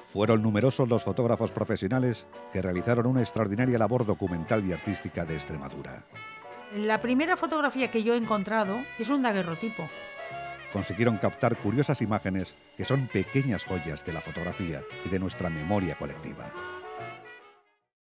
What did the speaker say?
Fueron numerosos los fotógrafos profesionales que realizaron una extraordinaria labor documental y artística de Extremadura. La primera fotografía que yo he encontrado es un daguerrotipo. Consiguieron captar curiosas imágenes que son pequeñas joyas de la fotografía y de nuestra memoria colectiva.